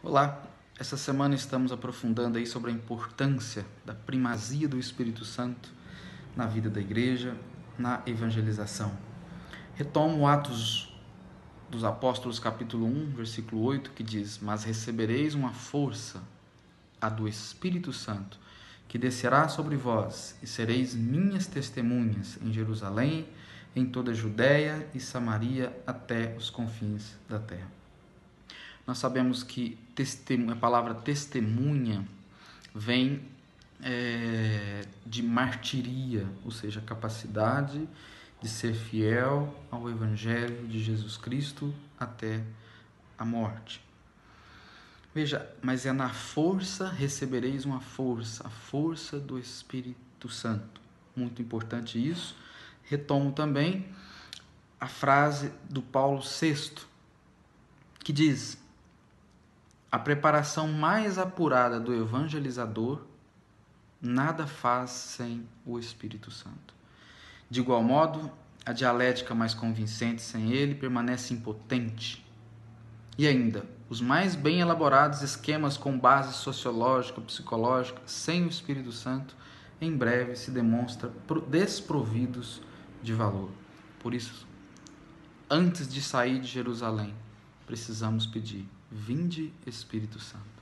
Olá, essa semana estamos aprofundando aí sobre a importância da primazia do Espírito Santo na vida da igreja, na evangelização. Retomo Atos dos Apóstolos, capítulo 1, versículo 8, que diz: Mas recebereis uma força, a do Espírito Santo, que descerá sobre vós, e sereis minhas testemunhas em Jerusalém, em toda a Judéia e Samaria, até os confins da terra. Nós sabemos que a palavra testemunha vem de martiria, ou seja, a capacidade de ser fiel ao Evangelho de Jesus Cristo até a morte. Veja, mas é na força recebereis uma força, a força do Espírito Santo. Muito importante isso. Retomo também a frase do Paulo VI, que diz: a preparação mais apurada do evangelizador nada faz sem o Espírito Santo. De igual modo, a dialética mais convincente sem ele permanece impotente. E ainda, os mais bem elaborados esquemas com base sociológica, psicológica, sem o Espírito Santo, em breve se demonstram desprovidos de valor. Por isso, antes de sair de Jerusalém, precisamos pedir: vinde, Espírito Santo.